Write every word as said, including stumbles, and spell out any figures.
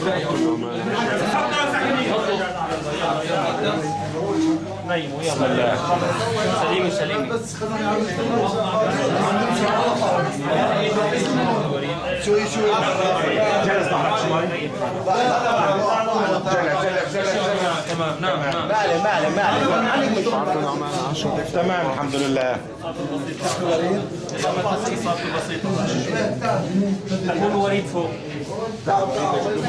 نيموا يلا. سليمي سليمي. شوي شوي. جلس ظهرك شوي. تمام. نعم نعم. معلم معلم معلم. تمام الحمد لله. تسقيصات بسيطة. المهم وريد فوق.